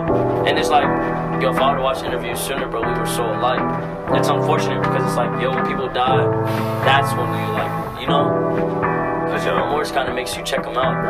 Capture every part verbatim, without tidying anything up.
And it's like, yo, if I would've watched the interview sooner, bro, we were so alike. It's unfortunate because it's like, yo, when people die, that's when we like, you know? Because your remorse kind of makes you check them out.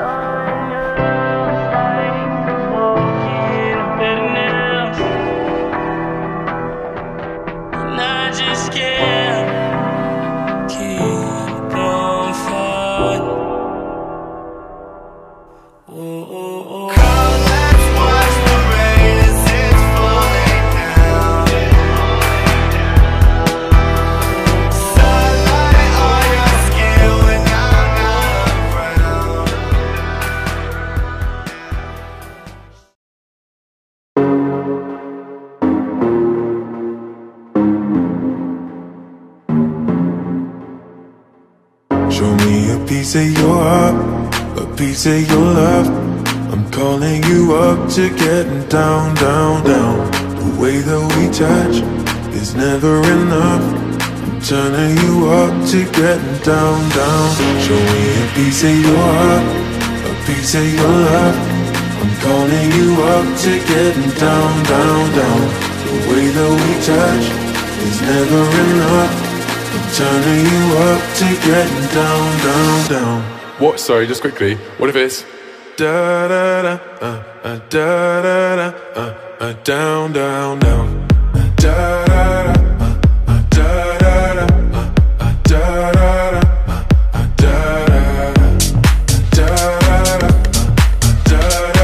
Show me a piece of your heart, a piece of your love. I'm calling you up to getting down, down, down. The way that we touch is never enough. I'm turning you up to getting down, down. Show me a piece of your heart, a piece of your love. I'm calling you up to getting down, down, down. The way that we touch is never enough. Turning you up to getting down, down, down. What? Sorry, just quickly. What if it's da da da uh, uh, da da da uh, uh, down, down, down. Da da da uh, uh, da da da uh, uh, da da da uh, uh, da da da da da da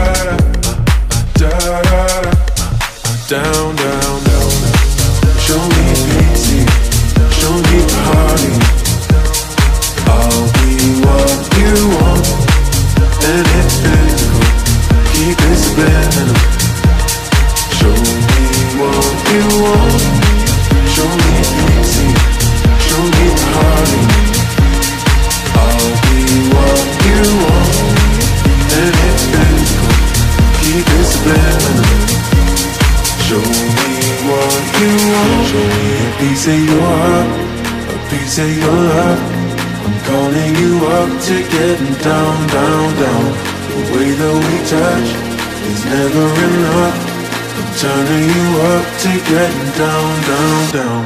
da da down, down, down. Show me pity. Show me party. I'll be what you want, and it's physical. Keep it subliminal. Show me what you want. Show me easy. Show me party. I'll be what you want, and it's physical. Keep it subliminal. Show me what you want. Show me a piece of your heart, a piece of your love. I'm calling you up to getting down, down, down. The way that we touch is never enough. I'm turning you up to getting down, down, down.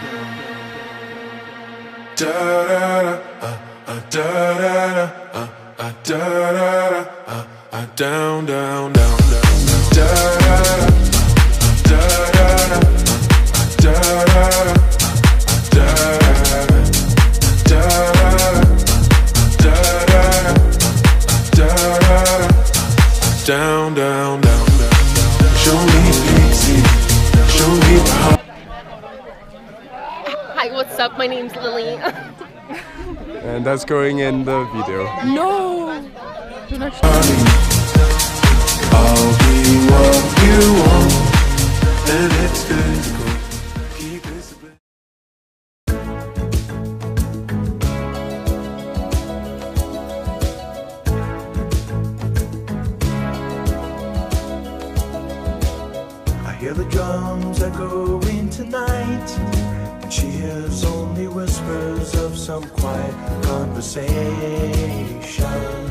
Da da da, uh, uh, da da da, uh, uh, da da da, uh, uh, down, down, down, down, da da da. Down, down, down, down. Show me easy. Show me how. Hi, what's up? My name's Lily. and that's going in the video. No! I'll be what you want, and it's physical. Keep it split. I hear the drums echoing tonight, and she hears only whispers of some quiet conversation.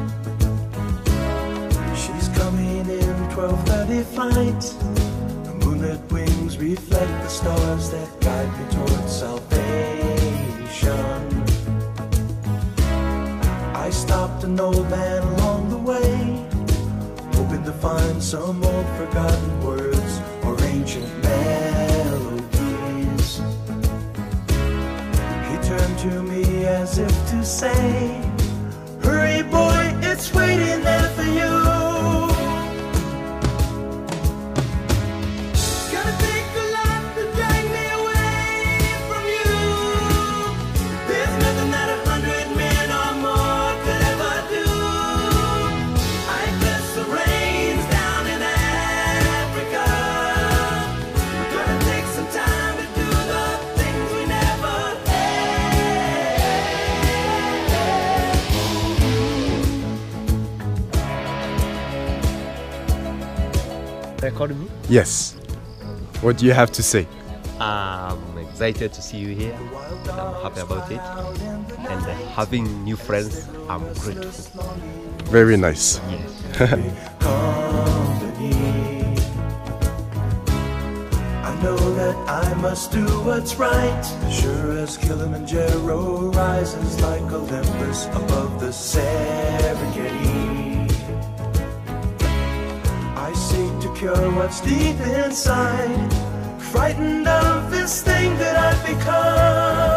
She's coming in twelve thirty flight. The moonlit wings reflect the stars that guide me towards salvation. I stopped an old man along the way, hoping to find some old forgotten words or ancient melodies. He turned to me as if to say, hurry boy, it's waiting there for you. Recording? Yes. What do you have to say? I'm excited to see you here. I'm happy about it. And uh, having new friends, I'm grateful. Very nice. Yes. I must do what's right, sure as Kilimanjaro rises like Olympus above the Serengeti. I seek to cure what's deep inside, frightened of this thing that I've become.